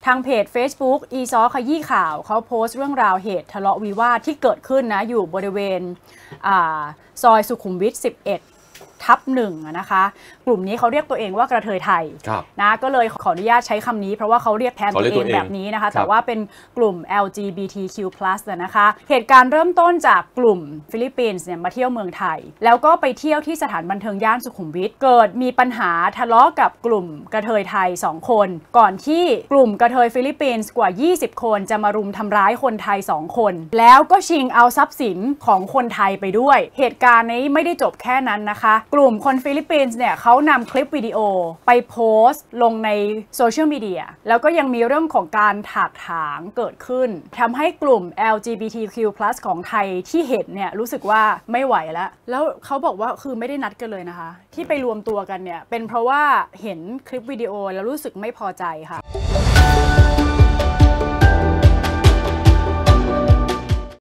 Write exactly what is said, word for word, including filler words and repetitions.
ทางเพจ Facebook อีซอขยี้ข่าวเขาโพสต์เรื่องราวเหตุทะเลาะวิวาทที่เกิดขึ้นนะอยู่บริเวณซอยสุขุมวิทสิบเอ็ดทับหนึ่งนะคะกลุ่มนี้เขาเรียกตัวเองว่ากระเทยไทยนะก็เลยขออนุญาตใช้คำนี้เพราะว่าเขาเรียกแทนตัวเองแบบนี้นะคะแต่ว่าเป็นกลุ่ม แอล จี บี ที คิว พลัส นะคะเหตุการณ์เริ่มต้นจากกลุ่มฟิลิปปินส์เนี่ยมาเที่ยวเมืองไทยแล้วก็ไปเที่ยวที่สถานบันเทิงย่านสุขุมวิทเกิดมีปัญหาทะเลาะกับกลุ่มกระเทยไทยสองคนก่อนที่กลุ่มกระเทยฟิลิปปินส์กว่ายี่สิบคนจะมารุมทำร้ายคนไทยสองคนแล้วก็ชิงเอาทรัพย์สินของคนไทยไปด้วยเหตุการณ์นี้ไม่ได้จบแค่นั้นนะคะกลุ่มคนฟิลิปปินส์เนี่ยเขานำคลิปวิดีโอไปโพสต์ลงในโซเชียลมีเดียแล้วก็ยังมีเรื่องของการถากถางเกิดขึ้นทำให้กลุ่ม แอล จี บี ที คิว พลัส ของไทยที่เห็นเนี่ยรู้สึกว่าไม่ไหวแล้วแล้วเขาบอกว่าคือไม่ได้นัดกันเลยนะคะที่ไปรวมตัวกันเนี่ยเป็นเพราะว่าเห็นคลิปวิดีโอแล้วรู้สึกไม่พอใจค่ะ